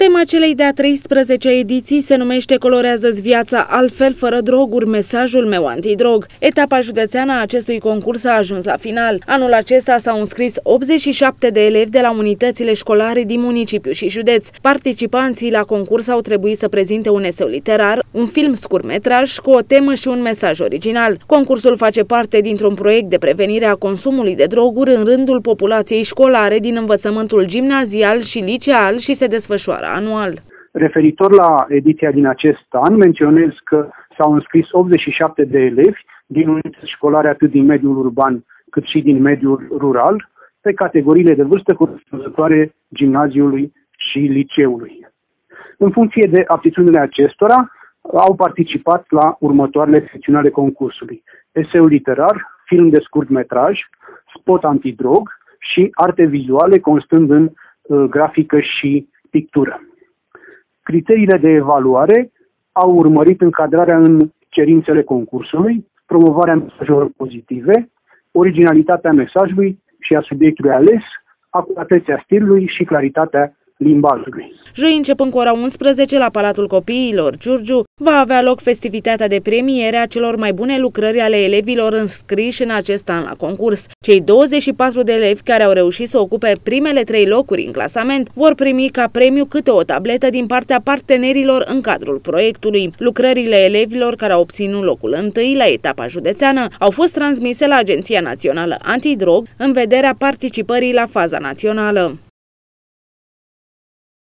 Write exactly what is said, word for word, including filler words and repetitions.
Tema celei de-a treisprezecea ediții se numește Colorează-ți viața altfel, fără droguri, mesajul meu antidrog. Etapa județeană a acestui concurs a ajuns la final. Anul acesta s-au înscris optzeci și șapte de elevi de la unitățile școlare din municipiu și județ. Participanții la concurs au trebuit să prezinte un eseu literar, un film scurtmetraj cu o temă și un mesaj original. Concursul face parte dintr-un proiect de prevenire a consumului de droguri în rândul populației școlare din învățământul gimnazial și liceal și se desfășoară anual. Referitor la ediția din acest an, menționez că s-au înscris optzeci și șapte de elevi din unități școlare atât din mediul urban cât și din mediul rural, pe categoriile de vârstă corespunzătoare gimnaziului și liceului. În funcție de aptitudinile acestora, au participat la următoarele secțiuni ale concursului: eseu literar, film de scurt metraj, spot antidrog și arte vizuale constând în uh, grafică și pictură. Criteriile de evaluare au urmărit încadrarea în cerințele concursului, promovarea mesajelor pozitive, originalitatea mesajului și a subiectului ales, acuratețea stilului și claritatea limbajului. Joi, începând cu ora unsprezece, la Palatul Copiilor Giurgiu, va avea loc festivitatea de premiere a celor mai bune lucrări ale elevilor înscriși în acest an la concurs. Cei douăzeci și patru de elevi care au reușit să ocupe primele trei locuri în clasament vor primi ca premiu câte o tabletă din partea partenerilor în cadrul proiectului. Lucrările elevilor care au obținut locul întâi la etapa județeană au fost transmise la Agenția Națională Antidrog în vederea participării la faza națională.